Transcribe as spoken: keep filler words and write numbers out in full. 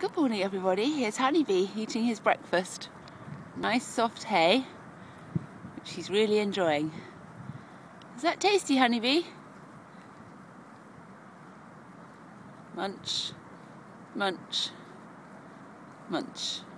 Good morning, everybody. Here's Honeybee eating his breakfast. Nice soft hay, which he's really enjoying. Is that tasty, Honeybee? Munch, munch, munch.